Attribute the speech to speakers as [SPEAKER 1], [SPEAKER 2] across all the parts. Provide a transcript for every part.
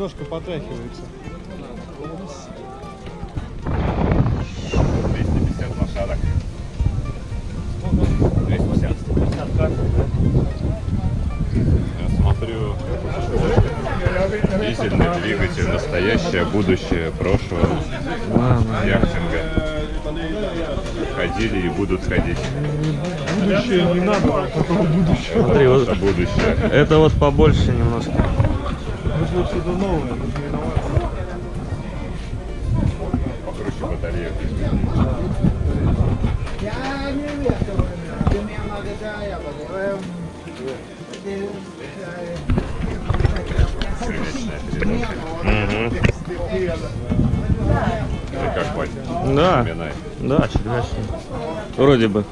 [SPEAKER 1] немножко потряхивается.
[SPEAKER 2] 250 лошадок. 250. Я смотрю, дизельный двигатель, настоящее, будущее, прошлое яхтинга. Ходили и будут ходить.
[SPEAKER 1] Будущее не надо, такого будущего.
[SPEAKER 3] Смотри, вот
[SPEAKER 2] Это будущее.
[SPEAKER 3] это вот побольше немножко.
[SPEAKER 1] Нужно что-то новое, нужно инновации.
[SPEAKER 2] Покруче батарею. Ты как, Вань?
[SPEAKER 3] Да,
[SPEAKER 2] Вспоминай.
[SPEAKER 3] да, червячный. Вроде бы.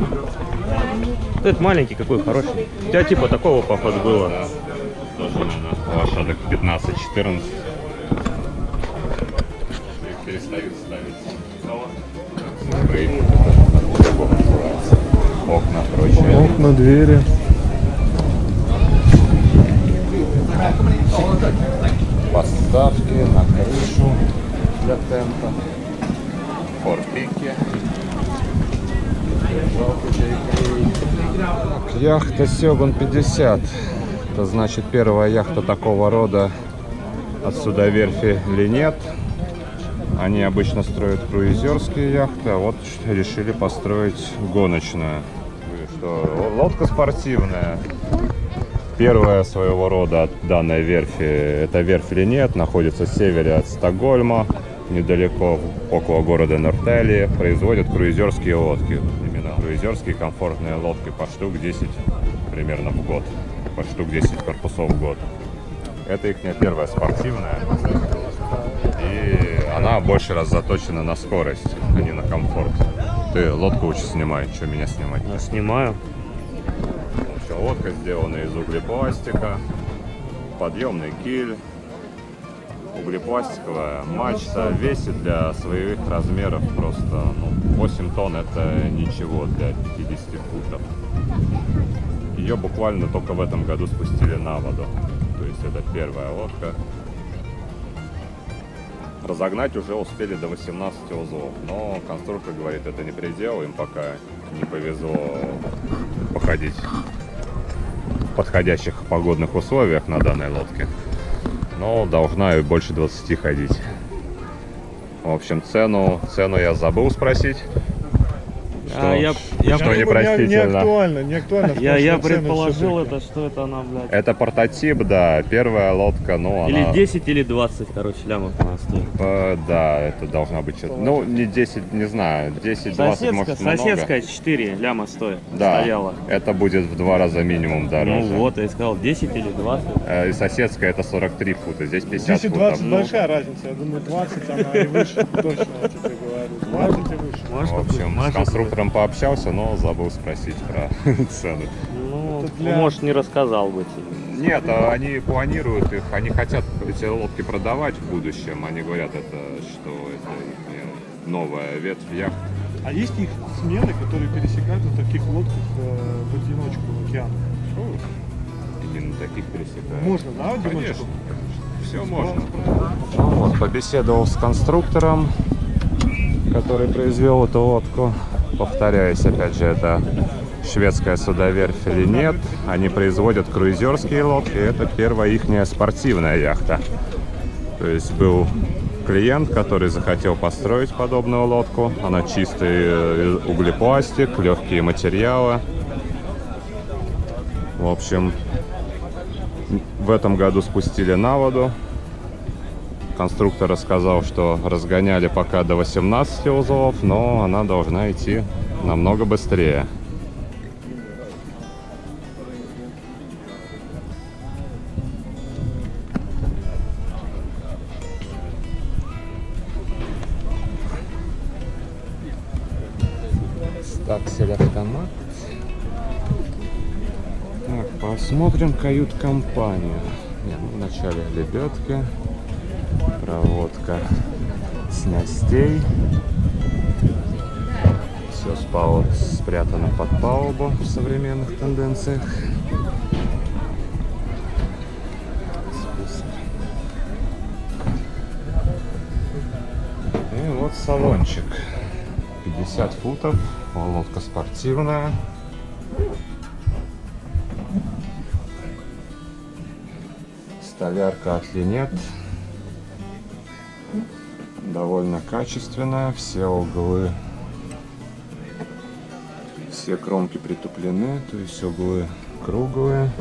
[SPEAKER 3] Этот маленький какой хороший. У тебя типа такого походу было.
[SPEAKER 2] Да. Тоже, наверное, лошадок 15-14. Их перестают ставить. Спрей. Окна, прочее.
[SPEAKER 1] Окна, двери.
[SPEAKER 2] Поставки на крышу для тента. Форпики. Яхта Сёгун 50. Это значит первая яхта такого рода от судоверфи Линет. Они обычно строят круизерские яхты, а вот решили построить гоночную. Что, лодка спортивная. Первая своего рода от данной верфи. Это верфь Линет, находится в севере от Стокгольма, недалеко, около города Нортелии. Производят круизерские лодки. Именно круизерские комфортные лодки по штук 10 примерно в год. По штук 10 корпусов в год. Это их первая спортивная. И она больше раз заточена на скорость, а не на комфорт. Ты лодку лучше снимай, что меня снимать?
[SPEAKER 3] Я снимаю.
[SPEAKER 2] Лодка сделана из углепластика, подъемный киль, углепластиковая мачта, весит для своих размеров просто 8 тонн, это ничего для 50 футов. Ее буквально только в этом году спустили на воду, то есть это первая лодка. Разогнать уже успели до 18 узлов, но конструктор говорит, это не предел, им пока не повезло походить в подходящих погодных условиях на данной лодке, но должна и больше 20 ходить. В общем, цену я забыл спросить. Что непростительно.
[SPEAKER 1] Не актуально.
[SPEAKER 3] Я предположил это, что это она, блядь.
[SPEAKER 2] Это прототип, да, первая лодка, но
[SPEAKER 3] Или
[SPEAKER 2] она...
[SPEAKER 3] 10, или 20, короче, лямов она стоит.
[SPEAKER 2] Да, это должна быть что-то. Ну, не 10, не знаю, 10-20 может много.
[SPEAKER 3] Соседская 4 ляма стоит.
[SPEAKER 2] Да,
[SPEAKER 3] Стояла.
[SPEAKER 2] это будет в 2 раза минимум дороже.
[SPEAKER 3] Ну вот, я сказал 10 или 20.
[SPEAKER 2] И соседская это 43 фута, здесь 50 футов.
[SPEAKER 1] 10-20 большая разница, я думаю 20 она и выше, точно я тебе говорю. 20 и выше.
[SPEAKER 3] Можешь
[SPEAKER 2] В общем, с конструктором пообщался, но забыл спросить про цены.
[SPEAKER 3] Ну,
[SPEAKER 1] для-
[SPEAKER 3] может, не рассказал бы тебе.
[SPEAKER 2] Нет, они планируют их, они хотят эти лодки продавать в будущем. Они говорят, что это их новая ветвь яхт.
[SPEAKER 1] А есть их смены, которые пересекают на таких лодках в одиночку в океан?
[SPEAKER 2] Именно таких пересекают.
[SPEAKER 1] Можно, да, в одиночку?
[SPEAKER 2] Конечно, все можно. Ну вот, побеседовал с конструктором, который произвел эту лодку. Повторяюсь, опять же, это шведская судоверфь Линет. Они производят круизерские лодки. Это первая ихняя спортивная яхта. То есть был клиент, который захотел построить подобную лодку. Она чистый углепластик, легкие материалы. В общем, в этом году спустили на воду. Конструктор рассказал, что разгоняли пока до 18 узлов, но она должна идти намного быстрее. Стаксель автомат. Так, посмотрим кают-компанию. Вначале лебедки. Проводка снастей. Все спрятано под палубу в современных тенденциях. Спуск. Салончик 50 футов, лодка спортивная. Столярка от Линет. Довольно качественная, все углы, все кромки притуплены, то есть углы круглые.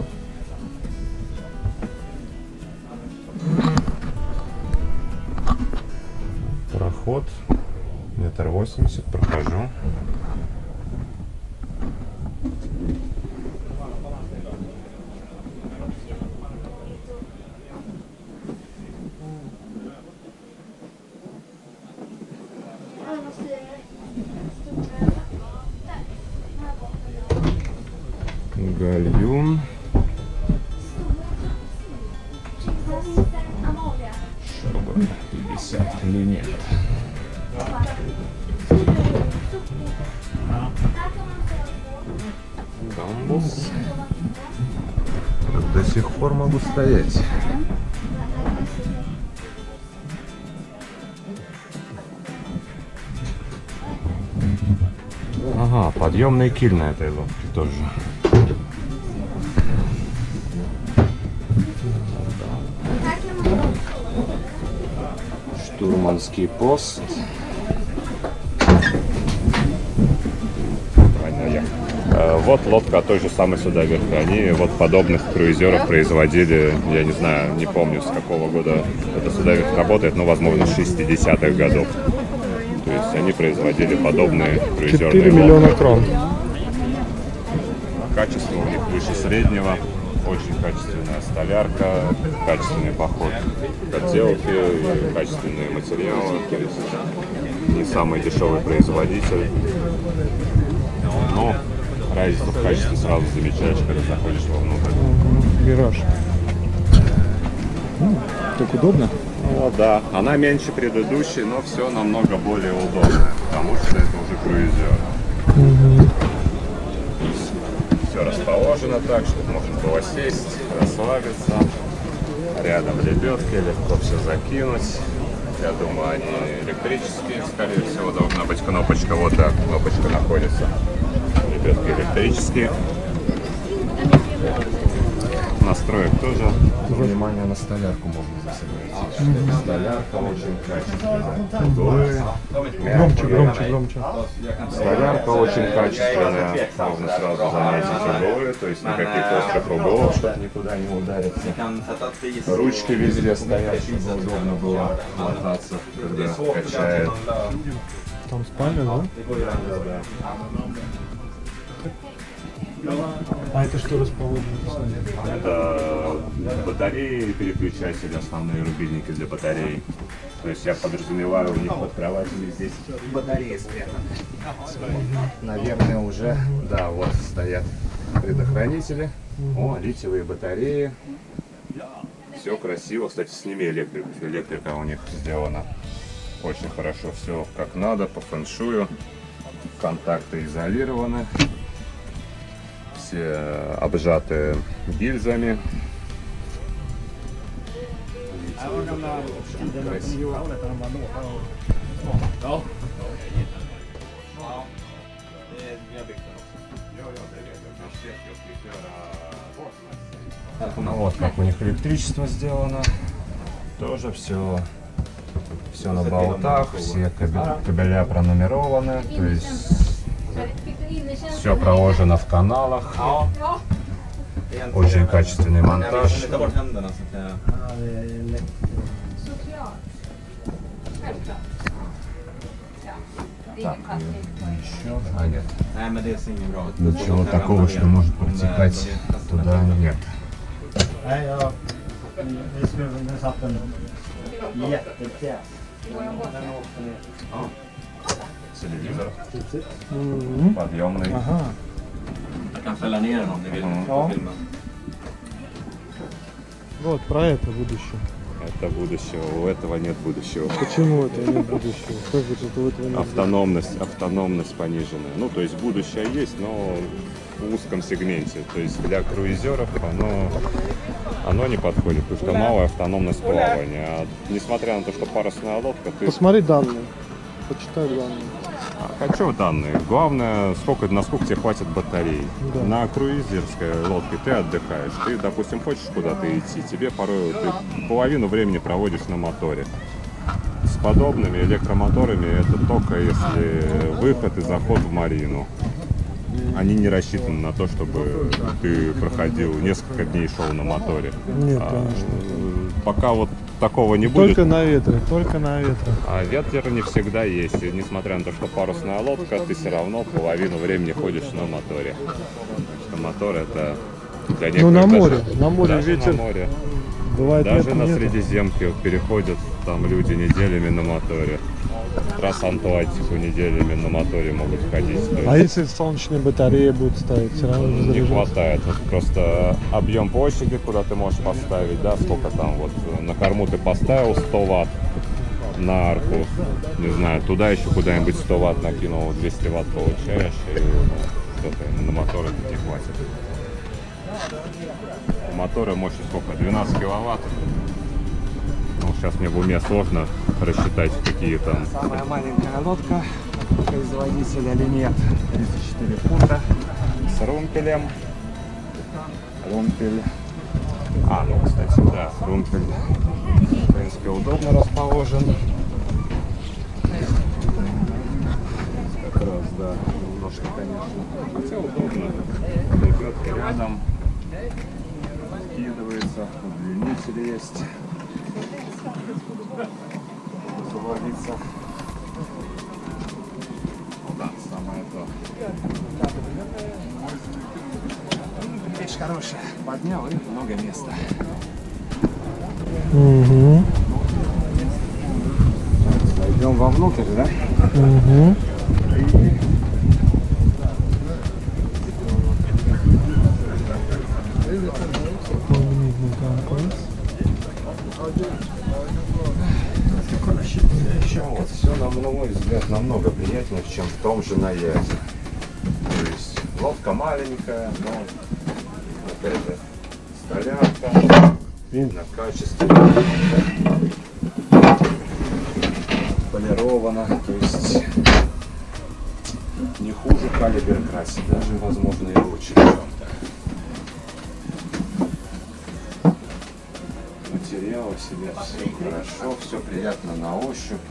[SPEAKER 2] Проход 1,80 м, прохожу. Гальюн. Чтобы 50 или нет. Дамбус. До сих пор могу стоять. Ага, подъемный киль на этой лодке тоже. Штурманский пост. Вот лодка от той же самой судоверфи. Они вот подобных круизеров производили, я не знаю, не помню с какого года эта судоверфь работает, но возможно с 60-х годов. То есть они производили подобные круизерные
[SPEAKER 1] 4 миллиона крон.
[SPEAKER 2] Качество у них выше среднего. Очень качественная столярка, качественный поход к отделке, качественные материалы. То есть не самый дешевый производитель. Но разницу в качестве сразу замечаешь, когда заходишь вовнутрь.
[SPEAKER 1] Вираж. Так удобно?
[SPEAKER 2] Ну да, она меньше предыдущей, но все намного более удобно, потому что это уже круизер. Все расположено так, чтобы можно было сесть, расслабиться. Рядом лебедки, легко все закинуть. Я думаю, они электрические, скорее всего, должна быть кнопочка. Вот так, кнопочка находится. Лебедки электрические. Настроек тоже. Внимание на столярку можно засыпать. Столярка очень качественная.
[SPEAKER 1] Громче.
[SPEAKER 2] Столярка очень качественная. Можно сразу заметить углы, то есть никаких острых углов, чтобы никуда не удариться. Ручки везде стоят, чтобы удобно было мотаться, когда качает.
[SPEAKER 1] Там спальня, да?
[SPEAKER 2] Да.
[SPEAKER 1] А это что расположено?
[SPEAKER 2] Это батареи, переключатели, основные рубильники для батарей. То есть я подразумеваю, у них под кроватями здесь батареи спрятаны. Наверное, уже, да, вот стоят предохранители. О, литиевые батареи. Все красиво. Кстати, сними электрика. Электрика у них сделана очень хорошо. Все как надо, по фэншую. Контакты изолированы. Все обжаты гильзами. Красиво. Ну вот как у них электричество сделано. Тоже все на болтах, все кабеля пронумерованы, то есть все проложено в каналах. Очень качественный монтаж. Так, еще. А, нет. Ничего такого, что может протекать туда, нет. Телевизор. Подъемный.
[SPEAKER 1] Ага. Вот про это будущее.
[SPEAKER 2] Это будущего. У этого нет будущего.
[SPEAKER 1] Почему это нет будущего? Как же это у этого нет
[SPEAKER 2] Автономность пониженная. Ну, то есть будущее есть, но в узком сегменте. То есть для круизеров оно не подходит, потому что малая автономность плавания. А несмотря на то, что парусная лодка, ты...
[SPEAKER 1] Посмотри данные. почитай данные.
[SPEAKER 2] Хочу данные. Главное, насколько тебе хватит батареи.
[SPEAKER 1] Да.
[SPEAKER 2] На круизерской лодке ты отдыхаешь. Ты, допустим, хочешь куда-то идти, тебе порой ты половину времени проводишь на моторе. С подобными электромоторами это только если выход и заход в марину. Они не рассчитаны на то, чтобы ты проходил несколько дней шел на моторе.
[SPEAKER 1] Нет, конечно.
[SPEAKER 2] Пока вот такого не будет.
[SPEAKER 1] Только на ветре, только на ветре.
[SPEAKER 2] А ветер не всегда есть. И несмотря на то, что парусная лодка, ты все равно половину времени ходишь на моторе. Потому что мотор это для некоторых
[SPEAKER 1] на море,
[SPEAKER 2] даже,
[SPEAKER 1] на море
[SPEAKER 2] даже
[SPEAKER 1] ветер.
[SPEAKER 2] на море.
[SPEAKER 1] Бывает
[SPEAKER 2] Даже
[SPEAKER 1] нет,
[SPEAKER 2] на
[SPEAKER 1] нет.
[SPEAKER 2] Средиземке переходят там люди неделями на моторе. Трансатлантику неделями на моторе могут ходить. То
[SPEAKER 1] А
[SPEAKER 2] есть
[SPEAKER 1] если солнечные батареи будут ставить, все равно не
[SPEAKER 2] не
[SPEAKER 1] заряжать?
[SPEAKER 2] хватает. Вот просто объем площади, куда ты можешь поставить, да, сколько там вот на корму ты поставил 100 ватт на арку, не знаю, туда еще куда-нибудь 100 ватт накинул, 200 ватт получаешь, и что-то на мотор это не хватит. У мотора мощность сколько? 12 киловатт. Ну, сейчас мне в уме сложно рассчитать, какие там.
[SPEAKER 4] Самая маленькая лодка производителя Линет, 34 фунта.
[SPEAKER 2] С румпелем. Румпель. Ну, кстати, да, румпель, в принципе, удобно расположен. Как раз, да, немножко, конечно. Хотя удобно. Лебедка рядом. Скидывается, удлинитель есть. Заводиться. Ну да, самое то.
[SPEAKER 4] Вещь хорошая. Поднял и много места.
[SPEAKER 1] Угу.
[SPEAKER 4] Зайдем вовнутрь, да?
[SPEAKER 1] Угу.
[SPEAKER 2] Вот, все, на мой взгляд, намного приятнее, чем в том же на Язе. То есть лодка маленькая, но опять же столярка, видно качество, полировано, то есть не хуже калибер красит, даже возможно и лучше в чем-то. Материал себе все хорошо, все приятно на ощупь.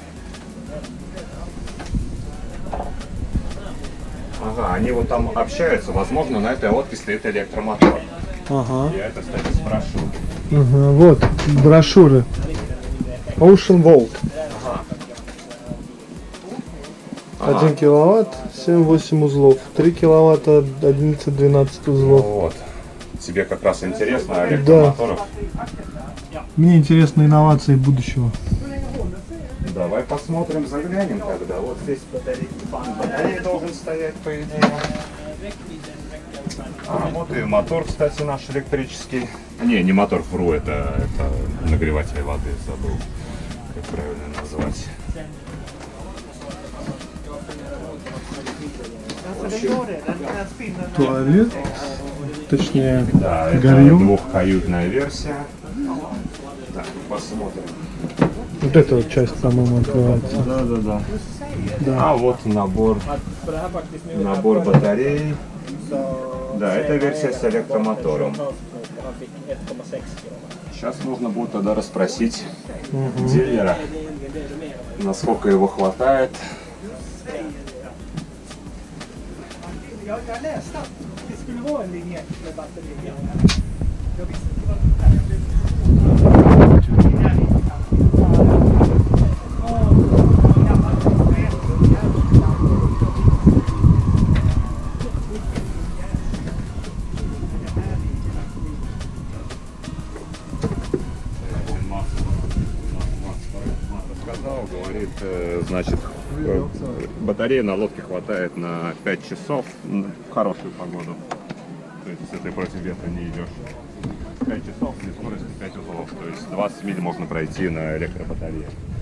[SPEAKER 2] Ага, они вот там общаются, возможно, на этой лодке стоит электромотор.
[SPEAKER 1] Ага.
[SPEAKER 2] Я это, кстати, спрошу.
[SPEAKER 1] Ага. Вот брошюры. Ocean Vault.
[SPEAKER 2] Ага.
[SPEAKER 1] 1 киловатт, 7-8 узлов. 3 киловатта, 11-12
[SPEAKER 2] Ну
[SPEAKER 1] узлов.
[SPEAKER 2] вот. Тебе как раз интересно о электромоторах?
[SPEAKER 1] Мне интересны инновации будущего.
[SPEAKER 2] Давай посмотрим, заглянем тогда. Вот здесь батарея должен стоять, по идее. Вот и мотор, кстати, наш электрический. Не мотор, вру, это нагреватель воды, забыл, как правильно назвать.
[SPEAKER 1] Туалет. Точнее,
[SPEAKER 2] Да, это
[SPEAKER 1] гольем.
[SPEAKER 2] двухкаютная версия. Так, посмотрим.
[SPEAKER 1] Вот эта вот часть, по-моему, открывается.
[SPEAKER 2] Да.
[SPEAKER 1] Да.
[SPEAKER 2] А вот набор батарей. Да, это версия с электромотором. Сейчас нужно будет тогда расспросить дилера, насколько его хватает.
[SPEAKER 4] Jag läste att det skulle vara en linje med batteri. Jag visste inte vad
[SPEAKER 2] Сказал, говорит, значит, батареи на лодке хватает на 5 часов в хорошую погоду. То есть, если ты против ветра не идешь. 5 часов при скорости 5 узлов. То есть 20 миль можно пройти на электробатарее.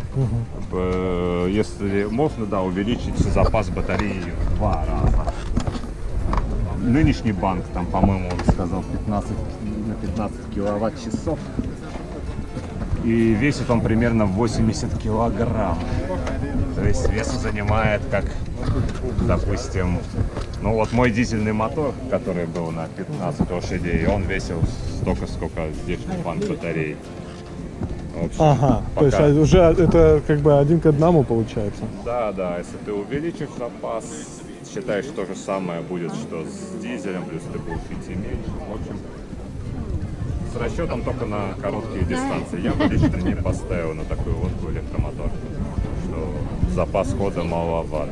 [SPEAKER 2] Если можно, да, увеличить запас батареи в 2 раза. Нынешний банк, там, по-моему, он сказал 15 на 15 киловатт-часов. И весит он примерно 80 килограмм. То есть вес занимает, как, допустим, ну вот мой дизельный мотор, который был на 15 лошадей, он весил столько, сколько здешний банк батареи. В общем,
[SPEAKER 1] Ага, то есть
[SPEAKER 2] пока-
[SPEAKER 1] уже это как бы 1 к 1 получается.
[SPEAKER 2] Да, да, если ты увеличишь запас, считай, что то же самое будет, что с дизелем, плюс ты будешь идти меньше. В общем, с расчетом только на короткие дистанции. Я бы лично не поставил на такую лодку электромотор, что запас хода маловат.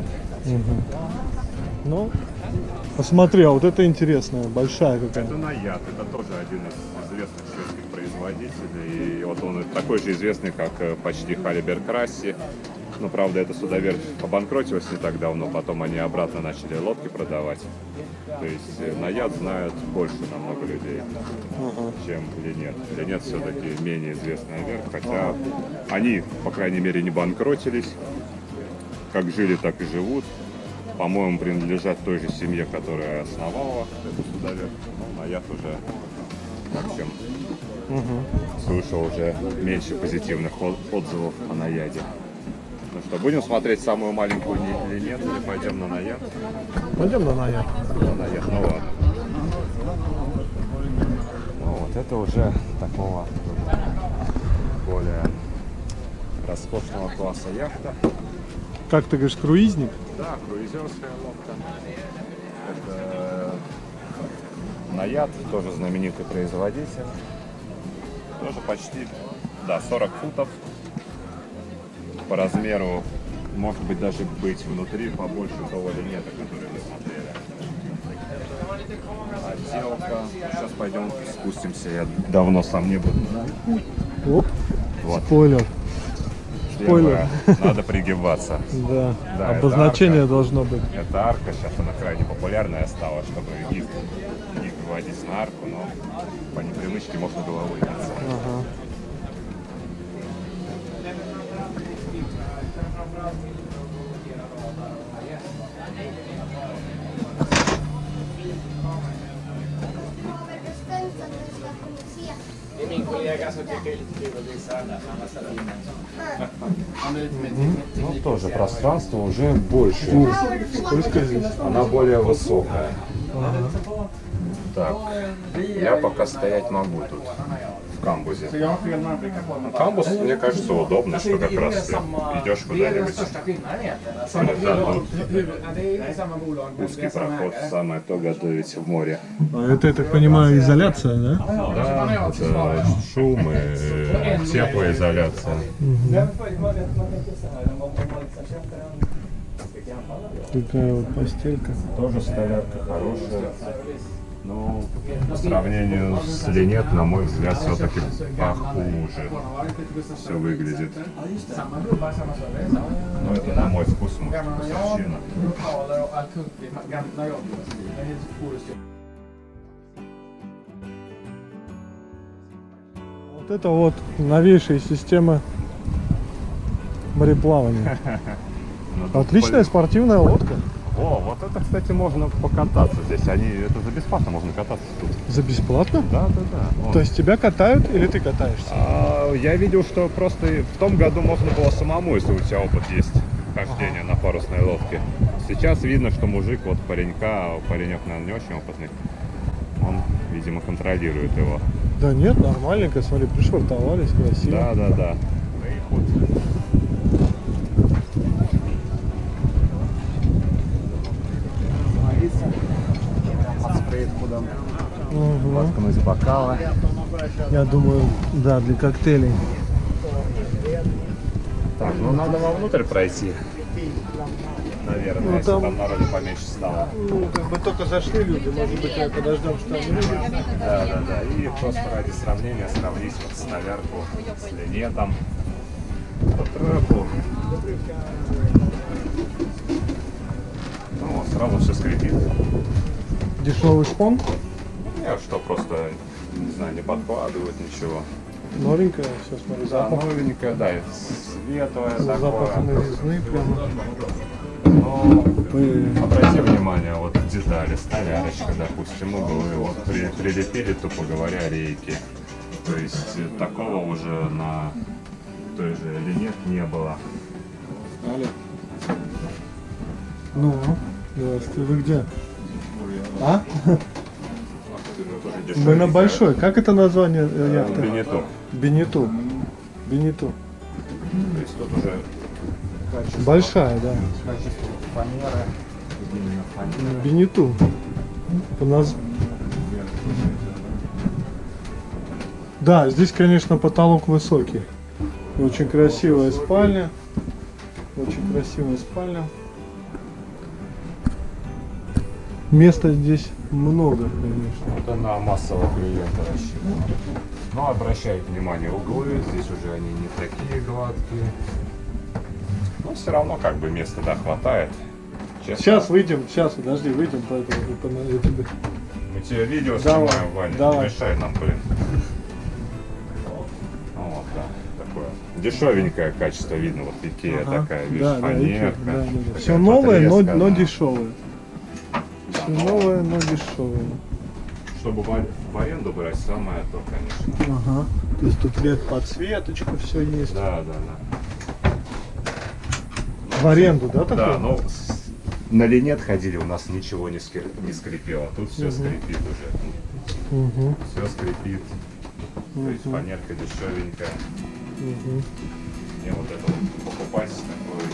[SPEAKER 1] Ну, посмотри, а вот это интересная, большая какая.
[SPEAKER 2] Это Наяд, это тоже один из известных шведских производителей. И вот он такой же известный, как почти Халибер Красси. Но, правда, эта судоверфь обанкротилась не так давно, потом они обратно начали лодки продавать. То есть Наяд знают больше намного людей, чем Линет. Линет все-таки менее известная верфь, хотя они, по крайней мере, не банкротились. Как жили, так и живут. По-моему, принадлежат той же семье, которая основала эту судоверфь. Но Наяд уже, в общем, слышал уже меньше позитивных отзывов о Наяде. Ну что, будем смотреть самую маленькую Линет или пойдем на Наяд?
[SPEAKER 1] Пойдем на Наяд.
[SPEAKER 2] На Наяд, ну ладно. Ну вот это уже такого более роскошного класса яхта.
[SPEAKER 1] Как ты говоришь, круизник?
[SPEAKER 2] Да, круизерская лодка. Это Наяд, тоже знаменитый производитель. Тоже почти, да, 40 футов. По размеру, может быть, даже быть внутри побольше того Линета, который мы смотрели. Отделка. Сейчас пойдем спустимся. Я давно сам не был.
[SPEAKER 1] Оп,
[SPEAKER 2] Вот.
[SPEAKER 1] спойлер.
[SPEAKER 2] Первое, надо пригибаться.
[SPEAKER 1] Да,
[SPEAKER 2] Да, это
[SPEAKER 1] обозначение
[SPEAKER 2] арка.
[SPEAKER 1] должно быть.
[SPEAKER 2] Это арка, сейчас она крайне популярная стала, чтобы гид выводить на арку, но по непривычке можно головой биться.
[SPEAKER 1] Ага.
[SPEAKER 5] Det är min kollega som tycker det är lite kul att visa alla samma stationer. Han är lite mer
[SPEAKER 2] Ну, тоже пространство уже больше.
[SPEAKER 1] Сколько здесь?
[SPEAKER 2] Она более высокая. Так, я пока стоять могу тут, в камбузе. Камбуз, мне кажется, удобный, что как раз ты идешь куда-нибудь.
[SPEAKER 5] största skillnaden egentligen. Alltså,
[SPEAKER 2] Да, тут
[SPEAKER 5] det är samma bolag. men det
[SPEAKER 2] узкий
[SPEAKER 5] är samma
[SPEAKER 2] проход,
[SPEAKER 5] ägare.
[SPEAKER 2] самое то готовить в море.
[SPEAKER 1] А это, я так понимаю, изоляция, да?
[SPEAKER 2] Да, это шум и теплоизоляция.
[SPEAKER 1] Такая вот постелька.
[SPEAKER 2] Тоже столярка хорошая. Но по сравнению с Линет, на мой взгляд, все-таки похуже все выглядит.
[SPEAKER 5] Samma gubbar, samma service. Ja.
[SPEAKER 2] Но это на мой вкус, может, вкусовщина.
[SPEAKER 5] Lokaler och allt kuntligt. Gamla jobbstil. Det är helt forestjobb.
[SPEAKER 1] Вот это вот новейшая система мореплавания.
[SPEAKER 2] Но тут
[SPEAKER 1] Отличная спортивная лодка.
[SPEAKER 2] О, вот это, кстати, можно покататься здесь. Это за бесплатно можно кататься тут.
[SPEAKER 1] За бесплатно?
[SPEAKER 2] Да, да, да. Вон.
[SPEAKER 1] То есть тебя катают или ты катаешься?
[SPEAKER 2] Я видел, что просто в том году можно было самому, если у тебя опыт есть хождения на парусной лодке. Сейчас видно, что мужик, вот паренька, паренек, наверное, не очень опытный, он, видимо, контролирует его.
[SPEAKER 1] Да нет, нормальненько, смотри, пришвартовались, красиво.
[SPEAKER 2] Да, да, да.
[SPEAKER 1] Угу.
[SPEAKER 2] Воткнуть бокалы.
[SPEAKER 1] Я думаю, да, для коктейлей.
[SPEAKER 2] Так, ну надо вовнутрь пройти. Наверное,
[SPEAKER 1] Ну,
[SPEAKER 2] если
[SPEAKER 1] там-
[SPEAKER 2] там народу поменьше стало.
[SPEAKER 1] Ну, как бы только зашли люди, может быть, я подождем, что они выйдут.
[SPEAKER 2] Да, да, да. И просто ради сравнения сравнить вот столярку с Линетом. По трапу. Ну, вот, сразу все скрипит.
[SPEAKER 1] Дешевый шпон,
[SPEAKER 2] Я что, просто, не знаю, не подкладывают ничего.
[SPEAKER 1] новенькая, все, смотри,
[SPEAKER 2] Да,
[SPEAKER 1] запах.
[SPEAKER 2] новенькая, да, и светлая
[SPEAKER 1] Запах
[SPEAKER 2] такое.
[SPEAKER 1] новизны прямо.
[SPEAKER 2] Но обрати внимание, вот детали, столярочка, допустим, углы, вот прилепили, тупо говоря, рейки. То есть такого уже на той же Линет не было.
[SPEAKER 1] Ну, здравствуйте, вы где? А? Мы на большой. Как это название яхты?
[SPEAKER 2] Бенито.
[SPEAKER 1] Бенито. Бенито.
[SPEAKER 2] То есть тут уже
[SPEAKER 1] Большая, да.
[SPEAKER 2] качество фанеры.
[SPEAKER 1] Бенито. У нас... Да, здесь, конечно, потолок высокий. И очень красивая спальня. Очень красивая спальня. Места здесь много, конечно.
[SPEAKER 2] Это на массового клиента рассчитано. Но обращайте внимание, углы здесь уже они не такие гладкие. Но все равно как бы места хватает. Честно,
[SPEAKER 1] Сейчас выйдем, сейчас, подожди, выйдем, поэтому я тебе.
[SPEAKER 2] мы тебе видео
[SPEAKER 1] Давай,
[SPEAKER 2] снимаем, Ваня,
[SPEAKER 1] давай.
[SPEAKER 2] не мешай нам, блин. Вот, да, такое. Дешевенькое качество видно, вот Икея
[SPEAKER 1] Ага,
[SPEAKER 2] такая, видишь,
[SPEAKER 1] да,
[SPEAKER 2] фанерка.
[SPEAKER 1] да, да.
[SPEAKER 2] такая
[SPEAKER 1] Все новое, но
[SPEAKER 2] потресканная.
[SPEAKER 1] дешевое. Все новое, но дешевое.
[SPEAKER 2] Чтобы в аренду брать, самое то, конечно.
[SPEAKER 1] Ага. То есть тут LED подсветочка, все есть.
[SPEAKER 2] Да, да, да.
[SPEAKER 1] В аренду, да, такое?
[SPEAKER 2] Да, но на линет ходили, у нас ничего не скрипело. Тут все скрипит уже.
[SPEAKER 1] Угу.
[SPEAKER 2] Все скрипит. То есть фанерка дешевенькая.
[SPEAKER 1] Угу.
[SPEAKER 2] Мне вот это вот покупать такое,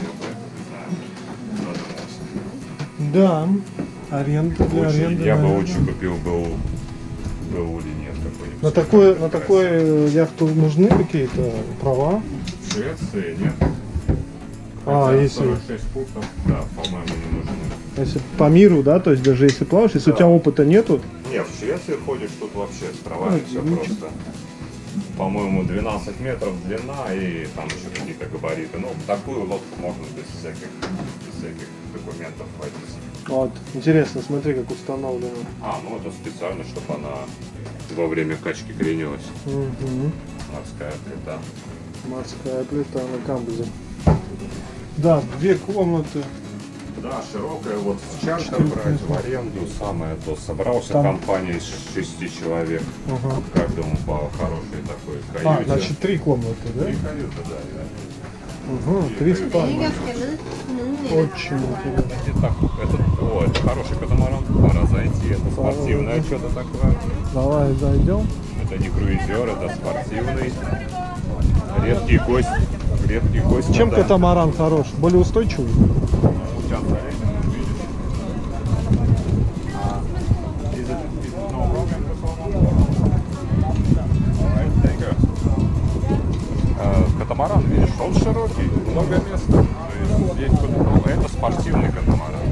[SPEAKER 2] я бы, не знаю, задумался.
[SPEAKER 1] Да, аренда для аренды.
[SPEAKER 2] Я бы
[SPEAKER 1] наверное.
[SPEAKER 2] очень купил БУ линет какой-нибудь.
[SPEAKER 1] На такую яхту нужны какие-то права?
[SPEAKER 2] В Швеции нет.
[SPEAKER 1] А,
[SPEAKER 2] Хотя
[SPEAKER 1] если-
[SPEAKER 2] 46 футов, да, по-моему, не нужны.
[SPEAKER 1] Если по миру, да, то есть даже если плаваешь, если у тебя опыта нету,
[SPEAKER 2] Не, в Швеции ходишь, тут вообще с правами все
[SPEAKER 1] ничего.
[SPEAKER 2] просто. По-моему, 12 метров длина и там еще какие-то габариты. Ну, такую лодку можно без всяких документов водить.
[SPEAKER 1] вот, интересно, смотри, как установлено.
[SPEAKER 2] А, ну это специально, чтобы она во время качки кренилась.
[SPEAKER 1] Угу.
[SPEAKER 2] Морская плита.
[SPEAKER 1] Морская плита на камбузе. Да, 2 комнаты.
[SPEAKER 2] Да, широкая, вот в чартер брать в аренду, самое то. Собрался
[SPEAKER 1] Там-
[SPEAKER 2] компания из 6 человек,
[SPEAKER 1] Ага.
[SPEAKER 2] каждому по хорошей такой
[SPEAKER 1] А,
[SPEAKER 2] каюте.
[SPEAKER 1] значит 3 комнаты, да?
[SPEAKER 2] 3 каюты, да.
[SPEAKER 1] Угу, 3
[SPEAKER 6] Det är ju
[SPEAKER 1] спальни.
[SPEAKER 6] ganska likt nu.
[SPEAKER 1] Очень интересно.
[SPEAKER 2] Это хороший катамаран, пора зайти, это спортивное что-то такое.
[SPEAKER 1] Давай зайдем.
[SPEAKER 2] Это не круизер, это спортивный. Редкий гость.
[SPEAKER 1] Чем
[SPEAKER 2] да.
[SPEAKER 1] катамаран хорош? Более устойчивый?
[SPEAKER 2] Сейчас за этим видишь. No problem, Alright, thank you. Катамаран, видишь, он широкий, много места. То есть здесь это спортивный катамаран.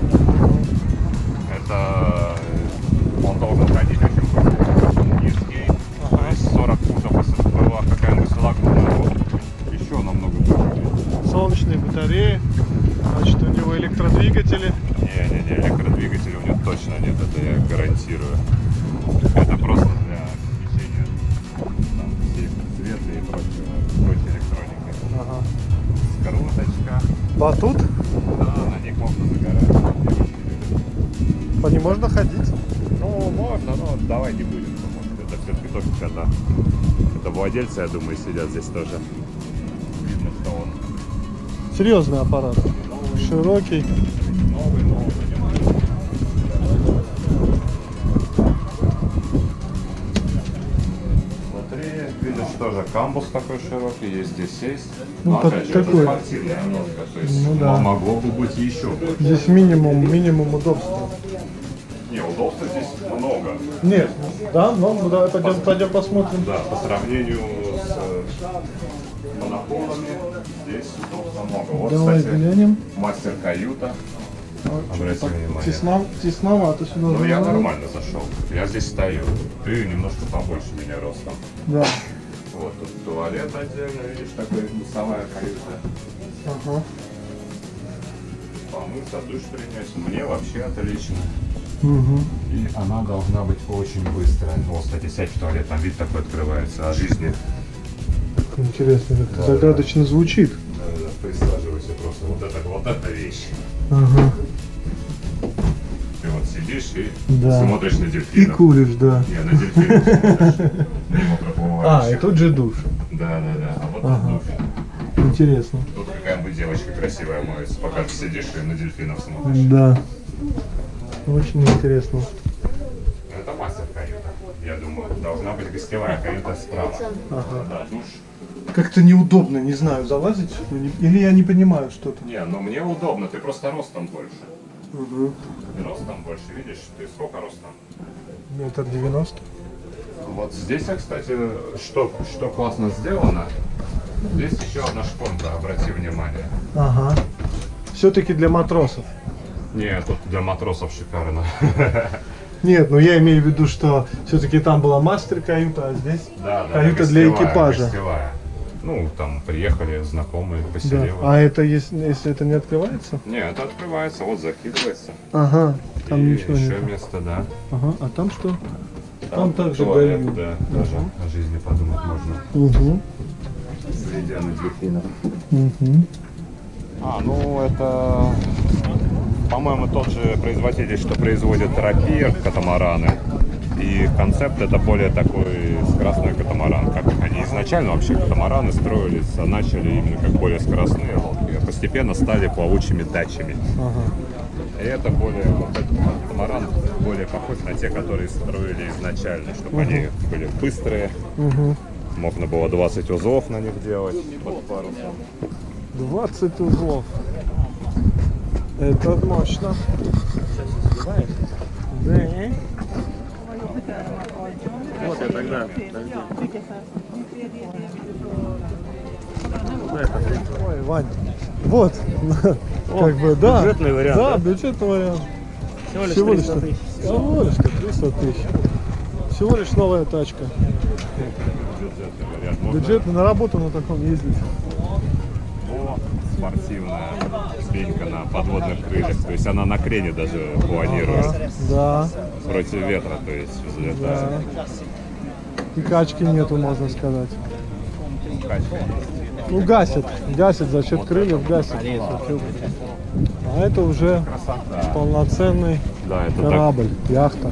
[SPEAKER 2] Это он должен ходить очень быстро, низкий. То есть 40 футов, если была какая-нибудь лагуна, еще намного быстрее.
[SPEAKER 1] Солнечные батареи. Значит, у него электродвигатели.
[SPEAKER 2] Не, электродвигателя у него точно нет, это я гарантирую. Это просто для освещения там, света и прочей электроники.
[SPEAKER 1] Ага.
[SPEAKER 2] Скороточка,
[SPEAKER 1] Батут.
[SPEAKER 2] да, на них можно загорать.
[SPEAKER 1] По ним можно ходить.
[SPEAKER 2] Ну, можно, но давай не будем, потому что это все-таки тоже когда это владельцы, я думаю, сидят здесь тоже. Видно, что он
[SPEAKER 1] Серьезный аппарат. Широкий.
[SPEAKER 2] новый, Смотри, видно, что же камбус такой широкий, есть здесь сесть.
[SPEAKER 1] Ну,
[SPEAKER 2] Но, опять же, это
[SPEAKER 1] такой.
[SPEAKER 2] спортивная лодка, то есть
[SPEAKER 1] Ну, да.
[SPEAKER 2] могло бы быть еще больше.
[SPEAKER 1] Здесь минимум удобства.
[SPEAKER 2] Не, удобства здесь много.
[SPEAKER 1] Нет, да, ну давай пойдем посмотрим.
[SPEAKER 2] Да, по сравнению с монополами, здесь удобства много. Вот,
[SPEAKER 1] Давай
[SPEAKER 2] кстати,
[SPEAKER 1] глянем.
[SPEAKER 2] мастер-каюта. Обрати внимание.
[SPEAKER 1] Тесновато сюда.
[SPEAKER 2] Ну, я
[SPEAKER 1] залезать.
[SPEAKER 2] нормально зашел. Я здесь стою. Ты немножко побольше меня ростом.
[SPEAKER 1] Да.
[SPEAKER 2] Вот тут туалет отдельно, видишь, такой носовая каюта.
[SPEAKER 1] Ага.
[SPEAKER 2] Помыться, душ принять. Мне вообще отлично.
[SPEAKER 1] Угу.
[SPEAKER 2] И она должна быть очень быстрая. Ну, кстати, сядь в туалет, там вид такой открывается о жизни.
[SPEAKER 1] Интересно, это загадочно звучит.
[SPEAKER 2] Присаживайся просто. Вот эта вещь.
[SPEAKER 1] Ага.
[SPEAKER 2] Ты вот сидишь и
[SPEAKER 1] Да.
[SPEAKER 2] смотришь на
[SPEAKER 1] И
[SPEAKER 2] дельфинов.
[SPEAKER 1] куришь, да.
[SPEAKER 2] Не, на дельфинов смотришь. Мимо
[SPEAKER 1] А, и
[SPEAKER 2] проплывающих.
[SPEAKER 1] тут же душ.
[SPEAKER 2] Да. А вот
[SPEAKER 1] Ага.
[SPEAKER 2] тут душ.
[SPEAKER 1] Интересно.
[SPEAKER 2] Тут какая-нибудь девочка красивая моется, пока ты сидишь и на дельфинов смотришь.
[SPEAKER 1] Да. Очень интересно.
[SPEAKER 2] Это мастер-каюта. Я думаю, должна быть гостевая каюта справа.
[SPEAKER 1] Ага.
[SPEAKER 2] Да, душ.
[SPEAKER 1] Как-то неудобно, не знаю, залазить. Или я не понимаю что-то.
[SPEAKER 2] Не, ну мне удобно, ты просто ростом больше.
[SPEAKER 1] Угу.
[SPEAKER 2] Ты ростом больше, видишь? Ты сколько ростом?
[SPEAKER 1] 1,90 м.
[SPEAKER 2] Вот здесь, кстати, что классно сделано, здесь еще одна шпонка, обрати внимание.
[SPEAKER 1] Ага. Все-таки для матросов.
[SPEAKER 2] Не, тут для матросов шикарно.
[SPEAKER 1] Нет, ну я имею в виду, что все-таки там была мастер-каюта, а здесь каюта для экипажа.
[SPEAKER 2] Гостевая. Ну, там приехали знакомые,
[SPEAKER 1] Да.
[SPEAKER 2] поселили.
[SPEAKER 1] А это если это не открывается?
[SPEAKER 2] Не, это открывается, вот закидывается.
[SPEAKER 1] Ага, там
[SPEAKER 2] и
[SPEAKER 1] ничего
[SPEAKER 2] еще
[SPEAKER 1] нет.
[SPEAKER 2] место, да.
[SPEAKER 1] Ага, а там что? Там также
[SPEAKER 2] туалет,
[SPEAKER 1] гальюн.
[SPEAKER 2] да, даже о жизни подумать можно.
[SPEAKER 1] Угу.
[SPEAKER 2] Среди дельфинов.
[SPEAKER 1] Угу.
[SPEAKER 2] Ну это, по-моему, тот же производитель, что производит Рапир катамараны. И концепт это более такой скоростной катамаран. Как они изначально вообще катамараны строились, начали именно как более скоростные лодки, а постепенно стали плавучими дачами.
[SPEAKER 1] Ага.
[SPEAKER 2] И это более, вот этот катамаран более похож на те, которые строили изначально, чтобы они были быстрые.
[SPEAKER 1] Угу.
[SPEAKER 2] Можно было 20 узлов на них делать под парусом.
[SPEAKER 1] 20 узлов. Это мощно. Да.
[SPEAKER 3] Вот я тогда. Подожди.
[SPEAKER 1] Ой, Вань. Вот. Как бы, да.
[SPEAKER 3] бюджетный вариант,
[SPEAKER 1] Да,
[SPEAKER 3] да?
[SPEAKER 1] бюджетный вариант.
[SPEAKER 3] Всего лишь 300 тысяч.
[SPEAKER 1] Всего лишь 300 тысяч. Всего лишь новая тачка.
[SPEAKER 2] Бюджетный вариант. Можно
[SPEAKER 1] Бюджетный, на работу на таком ездить.
[SPEAKER 2] спортивная пенька на подводных крыльях. То есть она на крене даже планирует.
[SPEAKER 1] Да.
[SPEAKER 2] Против ветра, то есть взлетает.
[SPEAKER 1] Да. И качки нету, можно сказать.
[SPEAKER 2] Качка есть.
[SPEAKER 1] Ну, гасит за счет крыльев, гасит. А это уже
[SPEAKER 2] Красота.
[SPEAKER 1] полноценный
[SPEAKER 2] Да, это так.
[SPEAKER 1] корабль, яхта.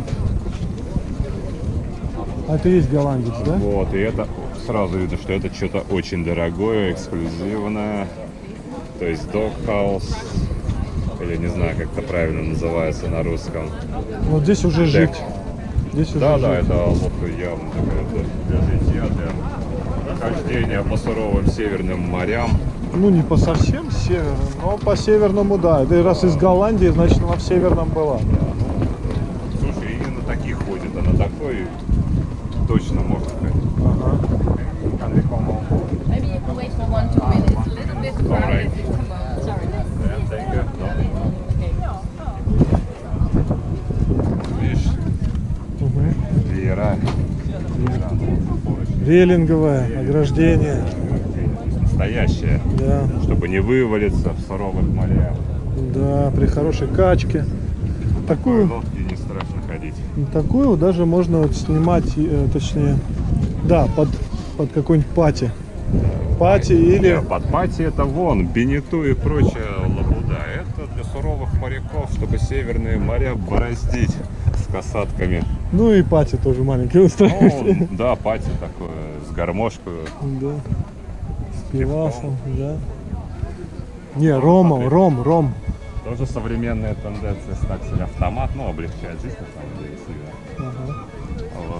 [SPEAKER 1] А это есть голландец, да?
[SPEAKER 2] Вот, и это сразу видно, что это что-то очень дорогое, эксклюзивное. То есть докхаус, или не знаю, как это правильно называется на русском.
[SPEAKER 1] Вот здесь уже
[SPEAKER 2] Дек.
[SPEAKER 1] жить. Здесь уже
[SPEAKER 2] Да,
[SPEAKER 1] жить.
[SPEAKER 2] да, это лодка явно такая для житья, для хождения по суровым северным морям.
[SPEAKER 1] Ну, не по совсем северному, но по северному, да. Да и раз из Голландии, значит, она в северном была.
[SPEAKER 2] Слушай, и на таких ходит, а на такой точно можно сказать.
[SPEAKER 1] Ага.
[SPEAKER 6] Maybe you can wait for 1-2 minutes. A little bit
[SPEAKER 2] Alright.
[SPEAKER 6] crowded. Sorry.
[SPEAKER 2] Видишь,
[SPEAKER 1] Угу.
[SPEAKER 2] веера.
[SPEAKER 1] Рейлинговое ограждение.
[SPEAKER 2] Настоящее,
[SPEAKER 1] Да,
[SPEAKER 2] чтобы не вывалиться в суровых морях.
[SPEAKER 1] да, при хорошей качке.
[SPEAKER 2] В
[SPEAKER 1] Такую,
[SPEAKER 2] лодке не страшно ходить.
[SPEAKER 1] такую даже можно вот снимать, точнее, да, под какой-нибудь пати. Пати или...
[SPEAKER 2] Под пати это вон, Бенету и прочая лабуда. Это для суровых моряков, чтобы северные моря бороздить с касатками.
[SPEAKER 1] Ну и пати тоже маленький устроить.
[SPEAKER 2] Ну, да, пати такое, с гармошкой.
[SPEAKER 1] Да. С пивасом, да. Не, ром.
[SPEAKER 2] Тоже современная тенденция стаксель автомат, но облегчает жизнь на самом деле сильно.
[SPEAKER 1] Ага.
[SPEAKER 2] Вот.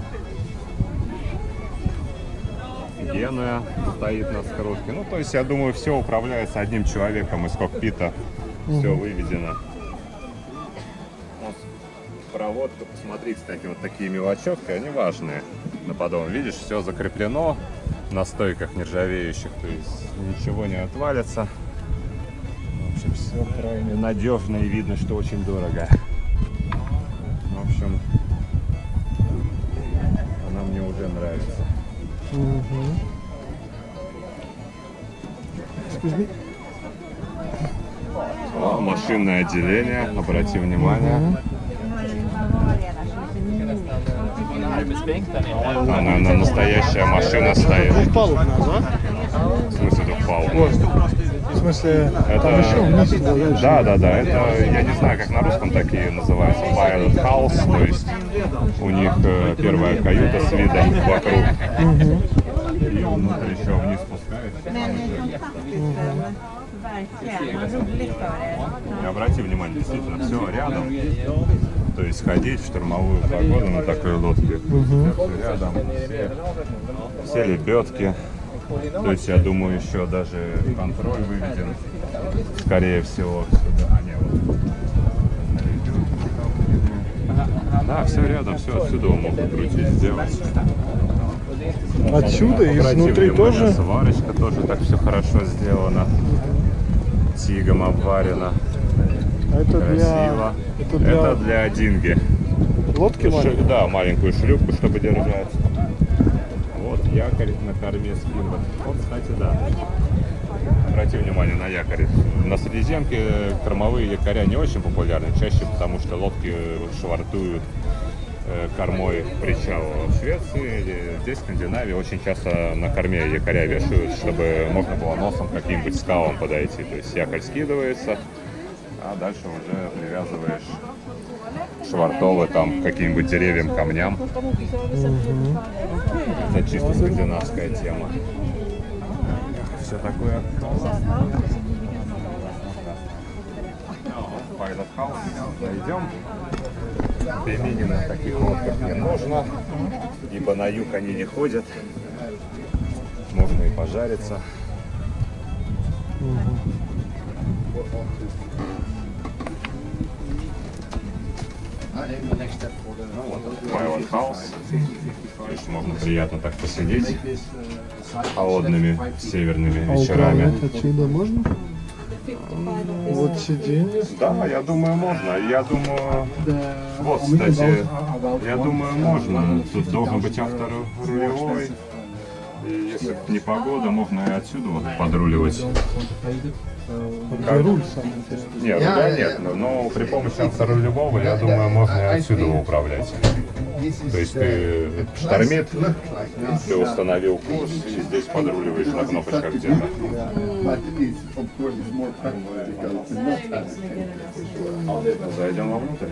[SPEAKER 2] Генуя стоит на скоростке. Ну, то есть, я думаю, все управляется одним человеком из кокпита. Все выведено. Вот проводка, посмотри, кстати, вот такие мелочевки, они важные. На подъем, видишь, все закреплено на стойках нержавеющих, то есть ничего не отвалится. В общем, все крайне надежно и видно, что очень дорого. В общем, она мне уже нравится. О, машинное отделение, обрати внимание. Она настоящая машина стоит.
[SPEAKER 1] Двухпалубная, да?
[SPEAKER 2] В смысле двухпалубная?
[SPEAKER 1] В смысле,
[SPEAKER 2] Это...
[SPEAKER 1] там еще вниз туда дальше.
[SPEAKER 2] Да, это, я не знаю, как на русском такие называются, Pilot House, то есть у них первая каюта с видом вокруг. И внутрь еще вниз спускается. И обрати внимание, действительно, все рядом. То есть ходить в штормовую погоду на такой лодке. Все рядом, все лебедки. То есть я думаю, еще даже контроль выведен, скорее всего, сюда. Да, все рядом, все отсюда могут крутить, сделать.
[SPEAKER 1] Отсюда и
[SPEAKER 2] Обрати
[SPEAKER 1] внутри
[SPEAKER 2] внимание,
[SPEAKER 1] тоже?
[SPEAKER 2] сварочка тоже так все хорошо сделано. Тигом обварено.
[SPEAKER 1] Это
[SPEAKER 2] Красиво. Это для динги.
[SPEAKER 1] лодки маленькие?
[SPEAKER 2] Да, маленькую шлюпку, чтобы держать. Вот якорь на корме скинут. Вот, кстати, да. Обрати внимание на якорь. На Средиземке кормовые якоря не очень популярны, чаще потому что лодки швартуют кормой к причалу. В Швеции или здесь, в Скандинавии, очень часто на корме якоря вешают, чтобы можно было носом к каким-нибудь скалам подойти. То есть якорь скидывается, а дальше уже привязываешь швартовы там к каким-нибудь деревьям, камням. Это чисто скандинавская тема. Все такое. Pilot House. Зайдем. Пельменей на таких лодках не нужно, ибо на юг они не ходят. Можно и пожариться. Pilot House. Здесь можно приятно так посидеть холодными северными вечерами.
[SPEAKER 1] Отсюда можно? Вот сиденье.
[SPEAKER 2] Да, я думаю, можно. Я думаю, вот, кстати, я думаю, можно. Тут должен быть автор рулевой. И если не погода, можно и отсюда вот подруливать.
[SPEAKER 1] Где руль сам интересно?
[SPEAKER 2] Нет, руля нет, но при помощи автора рулевого, я думаю, можно и отсюда управлять. То есть ты штормит, ты установил курс и здесь подруливаешь на кнопочках где-то. Зайдем вовнутрь.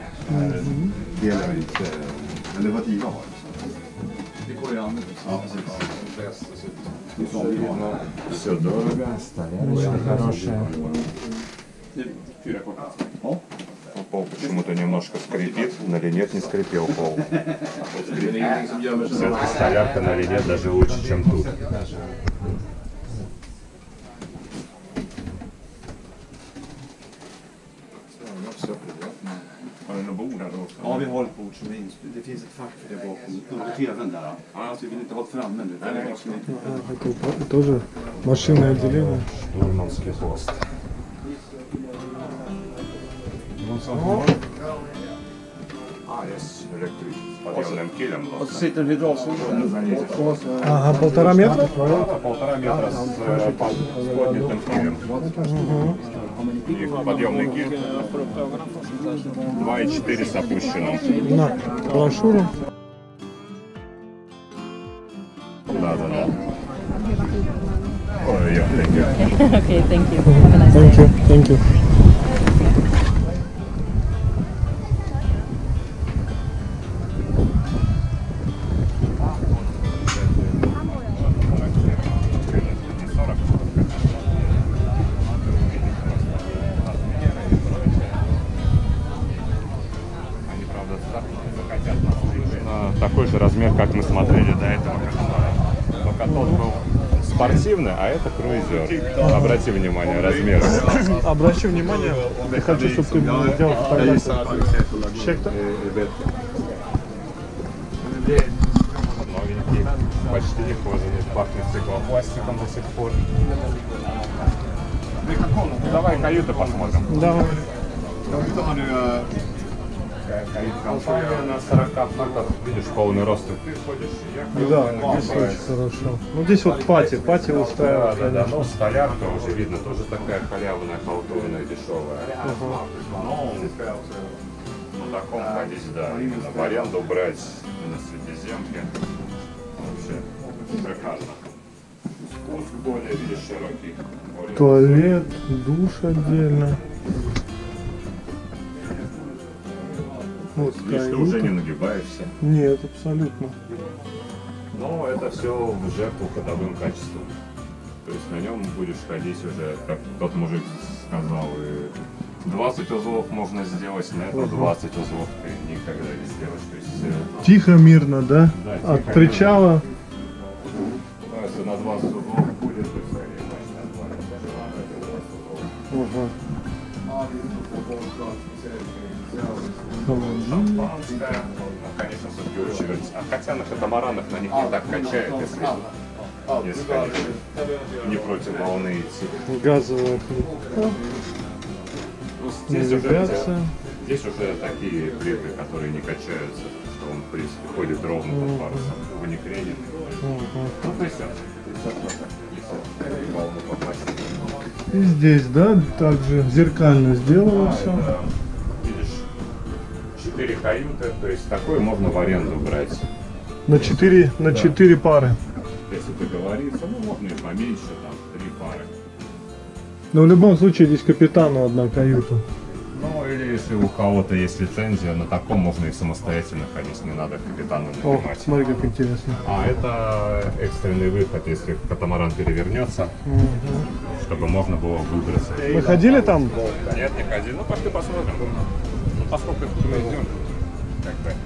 [SPEAKER 2] Все дорого, столярочка хорошая. Пол почему-то немножко скрипит, на линет не скрипел пол. Все-таки столярка на линет даже лучше, чем тут.
[SPEAKER 7] Ja, vi har ett bord som är inspelat. Det finns ett fack för det bakom. Notera den där. Alltså, vi vill inte ha det framme nu.
[SPEAKER 1] Это тоже машинное отделение.
[SPEAKER 2] Штурманский пост. Есть электрик с подъемным килем.
[SPEAKER 7] Och så sitter en hydraulsugare.
[SPEAKER 1] Ага, 1,5 метра?
[SPEAKER 2] Это 1,5 метра с поднятым килем. И подъемный киль 2,4 с опущенным.
[SPEAKER 1] На брошюру.
[SPEAKER 2] Да. Ой, я
[SPEAKER 6] Okay, thank you. Have a nice day.
[SPEAKER 1] Thank you.
[SPEAKER 2] Такой же размер, как мы смотрели до этого. Только тот был спортивный, а это круизер. Обрати внимание, размеры.
[SPEAKER 1] Обращу внимание, я хочу, чтобы ты мне сделал фотографию. Чек-то?
[SPEAKER 2] Новенький, почти не кожаный, пахнет циклопластиком до сих пор. Давай каюты посмотрим.
[SPEAKER 1] Давай.
[SPEAKER 2] Кают-компания на 40 футов, видишь, полный рост. Ты ходишь, я
[SPEAKER 1] Да, здесь очень хорошо. Ну здесь вот пати устраивает.
[SPEAKER 2] Да, ну столярка уже видно, тоже такая халявная, халтурная, дешевая. На таком ходить, да, именно в аренду брать на Средиземке. Вообще прекрасно. Вот более, видишь, широкий.
[SPEAKER 1] Туалет, душ отдельно. Вот
[SPEAKER 2] Видишь, ты уже
[SPEAKER 1] каюта.
[SPEAKER 2] не нагибаешься.
[SPEAKER 1] Нет, абсолютно.
[SPEAKER 2] Но это все в жертву ходовым качеством. То есть на нем будешь ходить уже, как тот мужик сказал, и 20 узлов можно сделать, на это 20 узлов ты никогда не сделаешь. То есть,
[SPEAKER 1] Тихо, мирно, да?
[SPEAKER 2] Да,
[SPEAKER 1] От
[SPEAKER 2] тихо,
[SPEAKER 1] причала.
[SPEAKER 2] ну, если на 20 узлов будет, то скорее значит на 20 узлов.
[SPEAKER 1] Ага.
[SPEAKER 2] Шампанское, ну, конечно, все-таки очередь. А хотя на катамаранах на них не так качает, если конечно, не против волны идти.
[SPEAKER 1] Газовая плита.
[SPEAKER 2] Ну,
[SPEAKER 1] Навигация.
[SPEAKER 2] здесь уже такие плиты, которые не качаются, что он, в принципе, ходит ровно под парусом, его не кренит. Ну, то есть, если волну попасть.
[SPEAKER 1] И здесь, да, также зеркально сделано все.
[SPEAKER 2] Это, видишь, 4 каюты, то есть такое можно в аренду брать.
[SPEAKER 1] На 4 пары.
[SPEAKER 2] Если договориться, ну можно и поменьше, там 3 пары.
[SPEAKER 1] Но в любом случае здесь капитану одна каюта.
[SPEAKER 2] Ну или если у кого-то есть лицензия, на таком можно и самостоятельно ходить, не надо капитану
[SPEAKER 1] О,
[SPEAKER 2] нанимать.
[SPEAKER 1] смотри, как интересно.
[SPEAKER 2] А это экстренный выход, если катамаран перевернется, чтобы можно было выбраться.
[SPEAKER 1] Мы ходили там?
[SPEAKER 2] Нет, не ходи. Ну пошли посмотрим. Ну поскольку мы идем, как бы.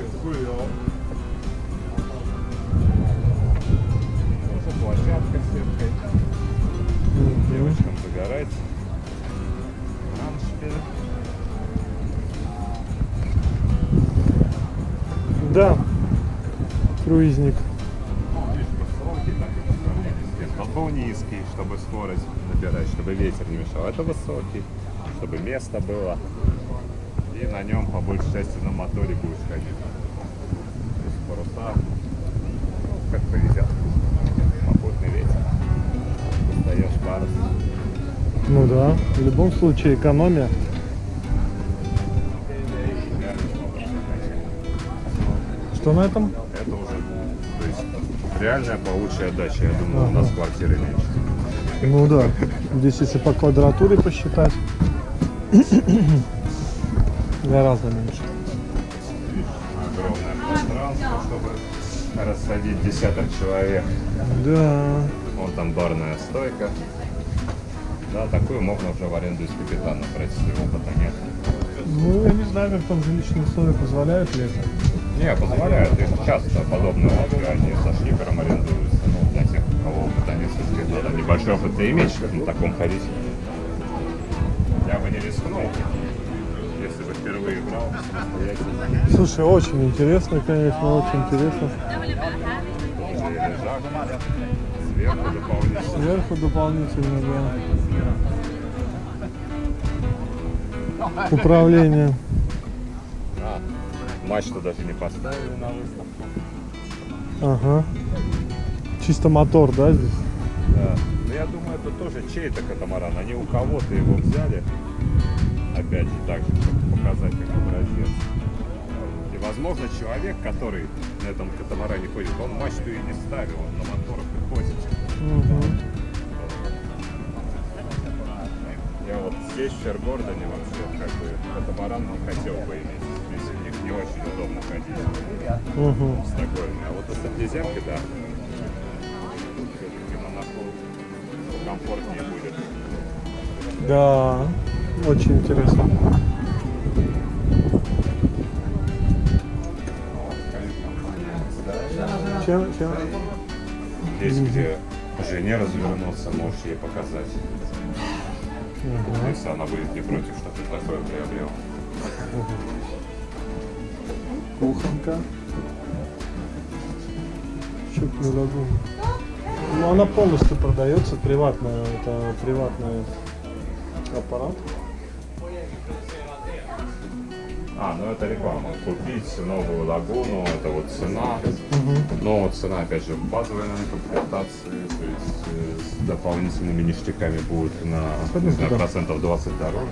[SPEAKER 2] Уже площадка с сеткой. Девочкам загорать. Раншпиль.
[SPEAKER 1] Да. Круизник.
[SPEAKER 2] Тот был низкий, чтобы скорость набирать, чтобы ветер не мешал. Это высокий, чтобы место было. И на нем по большей части на моторе будешь ходить. То есть паруса, ну, как повезет. Попутный ветер. Достаешь парус.
[SPEAKER 1] Ну да, в любом случае экономия. Что на этом?
[SPEAKER 2] Это уже, то есть, реальная паучья дача. Я думаю, у нас квартиры меньше.
[SPEAKER 1] Ну да. Здесь если по квадратуре посчитать, гораздо меньше.
[SPEAKER 2] Огромное пространство, чтобы рассадить десяток человек.
[SPEAKER 1] Да.
[SPEAKER 2] Вон там барная стойка. Да, такую можно уже в аренду из капитана брать, если опыта нет.
[SPEAKER 1] Ну, я не знаю, как там жилищные условия позволяют ли это.
[SPEAKER 2] Не, позволяют. Их часто подобные лодки, они со шкипером арендуются. Ну, для тех, у кого опыта нет, если надо небольшой опыт иметь, чтобы на таком ходить. Я бы не рискнул, если бы впервые брал самостоятельно.
[SPEAKER 1] Слушай, очень интересно, конечно, очень интересно.
[SPEAKER 2] Уже лежак, сверху дополнительно.
[SPEAKER 1] Сверху дополнительно, да. Управление.
[SPEAKER 2] А, мачту даже не поставили на выставку.
[SPEAKER 1] Ага. Чисто мотор, да, здесь?
[SPEAKER 2] Да. Но я думаю, это тоже чей-то катамаран. Они у кого-то его взяли. Опять же, так же, чтобы показать как образец. И, возможно, человек, который на этом катамаране ходит, он мачту и не ставил, он на моторах и ходит. Я вот здесь, в Фергордоне, вообще, как бы, катамаран не хотел бы иметь. Здесь у них не очень удобно ходить. В Стокгольме. А вот на Средиземке, да, все-таки монохол комфортнее будет.
[SPEAKER 1] Да, очень интересно. Чем?
[SPEAKER 2] Здесь, где жене развернуться, можешь ей показать. Если она будет не против, что ты такое приобрел.
[SPEAKER 1] Кухонка. Щупный лагун. Ну, она полностью продается, приватная, это приватный аппарат.
[SPEAKER 2] А, ну это реклама. Купить новую лагуну, это вот цена. Но вот цена, опять же, базовая на комплектации, то есть с дополнительными ништяками будет на, не знаю, процентов 20 дороже.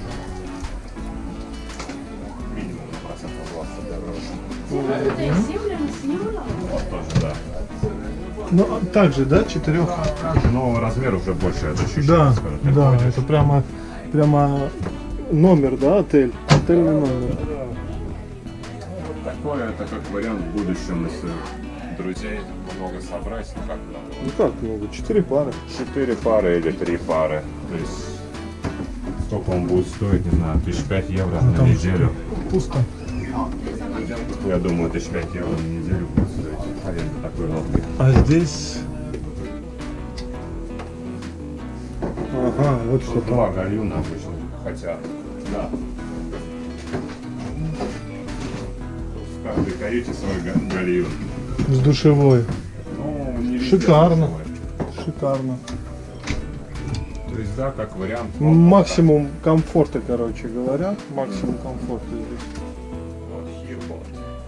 [SPEAKER 2] Минимум на процентов 20 дороже. Вот тоже, да.
[SPEAKER 1] Ну, а также, да, 4?
[SPEAKER 2] Но размер уже больше, это чуть-чуть.
[SPEAKER 1] Да,
[SPEAKER 2] скажем, ты
[SPEAKER 1] да,
[SPEAKER 2] ходишь.
[SPEAKER 1] это прямо номер, да, отель? Отельный номер.
[SPEAKER 2] Такое, это как вариант в будущем, если друзей много собрать, ну как там?
[SPEAKER 1] Ну как много? 4 пары.
[SPEAKER 2] 4 пары или 3 пары. То есть сколько он будет стоить, не знаю, 5 евро на
[SPEAKER 1] там
[SPEAKER 2] неделю.
[SPEAKER 1] Пусто.
[SPEAKER 2] Я думаю, 5 евро на неделю будет стоить аренда такой лодки.
[SPEAKER 1] А здесь... Ага, вот что
[SPEAKER 2] Два
[SPEAKER 1] там.
[SPEAKER 2] гальюна обычно хотят. Да. В каждой каюте свой гальюн.
[SPEAKER 1] С душевой.
[SPEAKER 2] Ну, не везде
[SPEAKER 1] Шикарно.
[SPEAKER 2] душевой.
[SPEAKER 1] Шикарно.
[SPEAKER 2] То есть, да, как вариант.
[SPEAKER 1] Максимум комфорта, короче говоря. Максимум комфорта здесь.
[SPEAKER 2] Вот Хирбот.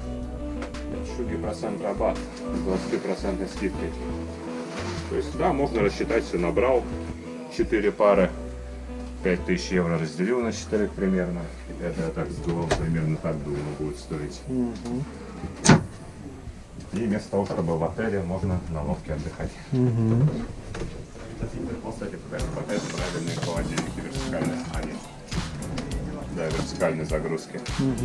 [SPEAKER 2] 20% рабат с 20% скидкой. То есть, да, можно рассчитать, все набрал 4 пары, 5000 евро разделил на 4 примерно. Это я так сдувал, примерно так думаю, будет стоить. И вместо того, чтобы в отеле, можно на лодке отдыхать. Кстати, это правильные холодильники вертикальные, они для вертикальной загрузки.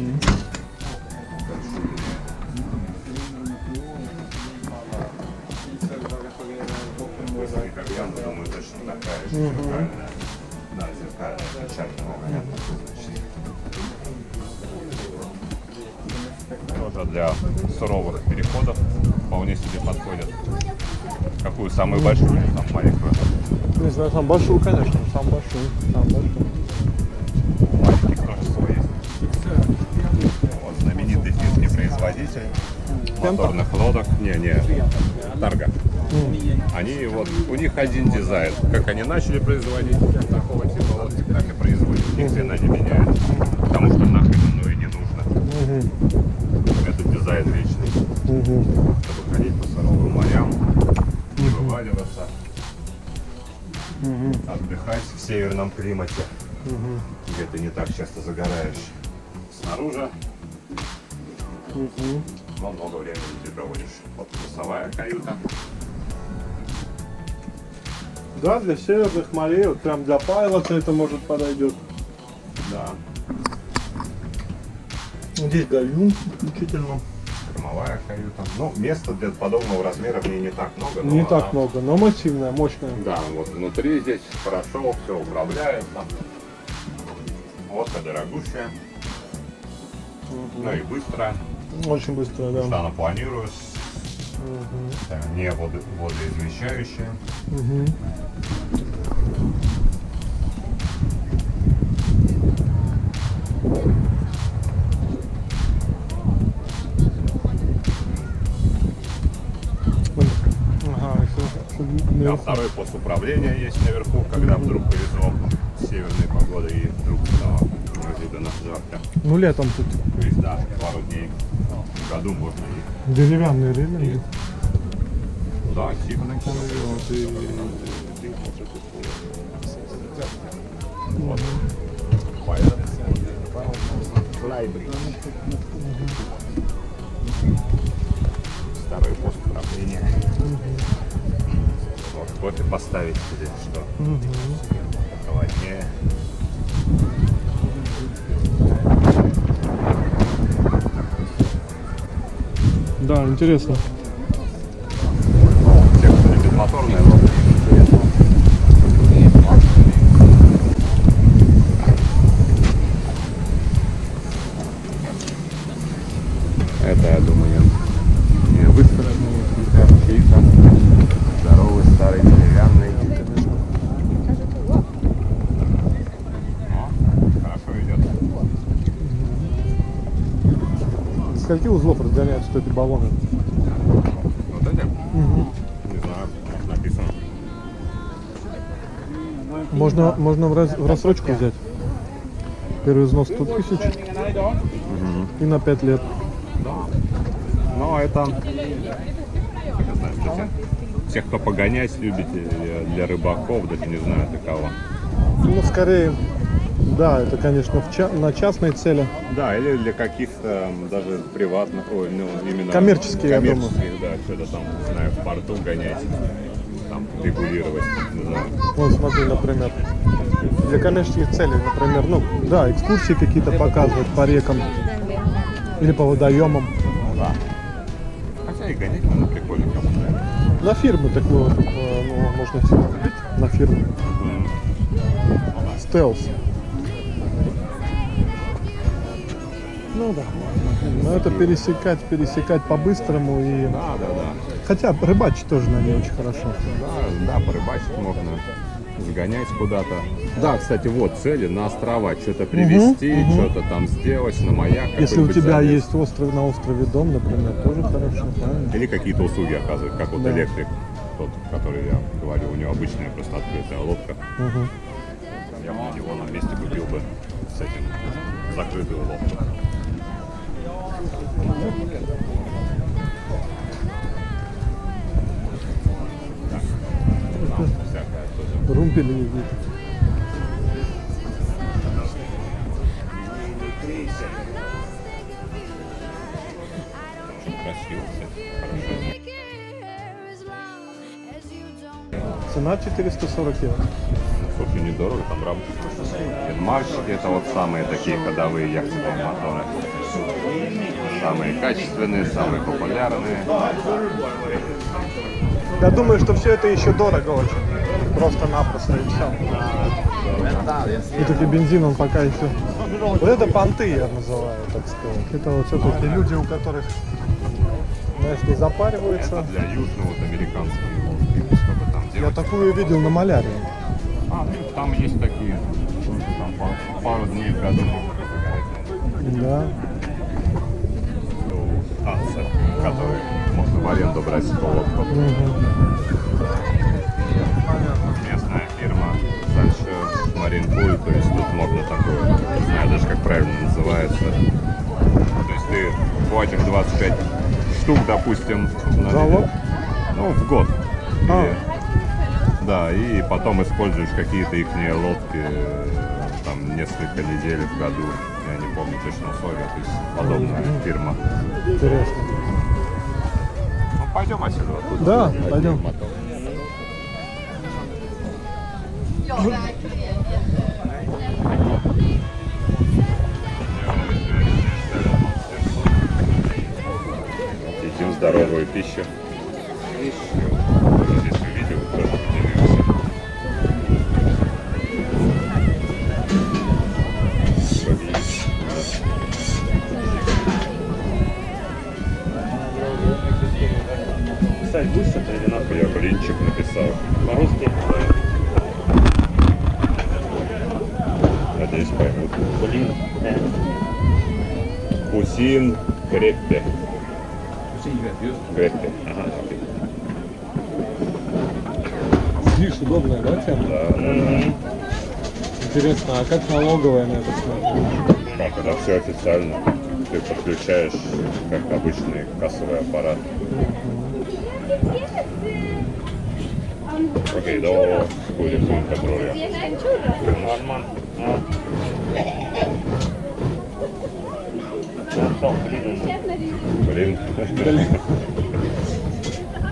[SPEAKER 2] Как я думаю, точно такая же зеркальная. Да, зеркальная, печатная, понятно, тоже для суровых переходов вполне себе подходит. Какую самую большую или там маленькую?
[SPEAKER 1] Не знаю, самую большую, конечно, самую большую.
[SPEAKER 2] Маленьких тоже свой есть. Вот знаменитый финский производитель моторных лодок. Не, Тарга. Они вот, у них один дизайн. Как они начали производить такого типа лодки, так и производят. Ни хрена не меняют. Потому что нахрен оно и не нужно. Это дизайн вечный. Чтобы ходить по суровым морям, не вываливаться, отдыхать в северном климате, где ты не так часто загораешь. Снаружи, но много времени ты проводишь. Вот носовая каюта.
[SPEAKER 1] Да, для северных морей, вот прям для пайлота это может подойдет.
[SPEAKER 2] Да.
[SPEAKER 1] Здесь гальюн включительно.
[SPEAKER 2] Кормовая каюта. Ну, места для подобного размера в ней не так много.
[SPEAKER 1] Не так много, но массивная, мощная.
[SPEAKER 2] Да, вот внутри здесь хорошо, все управляется. Лодка дорогущая. Ну и быстрая.
[SPEAKER 1] Очень быстро,
[SPEAKER 2] Что
[SPEAKER 1] да.
[SPEAKER 2] она планирует. Не водоизмещающая.
[SPEAKER 1] Ага,
[SPEAKER 2] Да, второй пост управления есть наверху, когда вдруг повезло с северной погодой и вдруг стало неожиданно жарко.
[SPEAKER 1] Ну летом тут
[SPEAKER 2] То есть, да, пару дней в году можно и...
[SPEAKER 1] деревянные рейлинги.
[SPEAKER 2] Да, типа. Вот. Второй пост управления. Вот, кофе поставить или что. Холоднее.
[SPEAKER 1] Да, интересно.
[SPEAKER 2] Те, кто любит моторные лодки, интересно. Это, я думаю, не выстроенный, чисто здоровый, старый, деревянный. О, хорошо идет.
[SPEAKER 1] С каких узлов разгоняются вот эти баллоны?
[SPEAKER 2] Вот эти? Не знаю, написано.
[SPEAKER 1] Можно в рассрочку взять. Первый взнос 100 тысяч и на 5 лет.
[SPEAKER 2] Но это, я знаю, для тех, кто погонять любит, или для рыбаков, даже не знаю для кого.
[SPEAKER 1] Ну, скорее, да, это, конечно, на частные цели.
[SPEAKER 2] Да, или для каких-то даже приватных, ой, ну, именно
[SPEAKER 1] Коммерческие, я думаю.
[SPEAKER 2] да, что-то там, не знаю, в порту гонять, там, регулировать, не знаю.
[SPEAKER 1] Вот смотри, например, для коммерческих целей, например, ну, да, экскурсии какие-то показывать по рекам или по водоемам.
[SPEAKER 2] Да. Хотя и гонять можно прикольно, кому нравится.
[SPEAKER 1] На фирмы такое вот, ну, можно себе купить. На фирму. Стелс. Ну да. Но это пересекать по-быстрому и...
[SPEAKER 2] Да.
[SPEAKER 1] Хотя рыбачить тоже на ней очень хорошо.
[SPEAKER 2] Да, порыбачить можно, сгонять куда-то. Да, кстати, вот цели на острова, что-то привезти, что-то там сделать, на маяк.
[SPEAKER 1] Если у
[SPEAKER 2] какой-нибудь
[SPEAKER 1] тебя
[SPEAKER 2] залез.
[SPEAKER 1] есть остров на острове дом, например, тоже хорошо, правильно?
[SPEAKER 2] Или какие-то услуги оказывают, как вот
[SPEAKER 1] Да.
[SPEAKER 2] электрик, тот, который я говорю, у него обычная просто открытая лодка. Я бы на него на месте купил бы с этим закрытую лодку. Там всякое тоже.
[SPEAKER 1] Румпели видно.
[SPEAKER 2] Красиво, кстати, хорошо.
[SPEAKER 1] Цена 440 евро.
[SPEAKER 2] Слушай, недорого, там рамки. Марщики, это вот самые такие ходовые яхтенные моторы. Самые качественные, самые популярные.
[SPEAKER 1] Я думаю, что все это еще дорого очень. Просто-напросто и все. И таки бензин он пока еще. Вот это понты я называю, так сказать. Это вот все-таки люди, у которых, знаешь, не запариваются.
[SPEAKER 2] Это для южного вот американского лодки, чтобы там
[SPEAKER 1] Я
[SPEAKER 2] делать.
[SPEAKER 1] такую видел на малярии.
[SPEAKER 2] Ну, там есть такие, там пару дней в году.
[SPEAKER 1] Да.
[SPEAKER 2] Танцы, которые можно в аренду брать с лодку. Местная фирма Санчо Маринпуль, то есть тут можно такое, не знаю даже как правильно называется. То есть ты платишь 25 штук, допустим, на
[SPEAKER 1] Залог?
[SPEAKER 2] ну, в год.
[SPEAKER 1] А.
[SPEAKER 2] Да, и потом используешь какие-то их лодки там несколько недель в году. Я не помню точно условия, то есть подобная фирма.
[SPEAKER 1] Интересно.
[SPEAKER 2] Ну, пойдем отсюда. Тут
[SPEAKER 1] Да,
[SPEAKER 2] один
[SPEAKER 1] пойдем.
[SPEAKER 2] мотор. Едим здоровую пищу. Здесь увидел, тоже поделился.
[SPEAKER 3] Кстати, будешь что-то или надо?
[SPEAKER 2] Я блинчик написал.
[SPEAKER 3] По-русски?
[SPEAKER 2] Надеюсь, поймут.
[SPEAKER 3] Блин.
[SPEAKER 2] Пусин Греппе. Греппе. Ага, окей.
[SPEAKER 1] Видишь, удобная, да, тема?
[SPEAKER 2] Да.
[SPEAKER 1] Интересно, а как налоговая на это смотрит?
[SPEAKER 2] Как это все официально. Ты подключаешь как обычный кассовый аппарат. Окей, до full контроля.
[SPEAKER 3] Нормально.
[SPEAKER 2] Блин.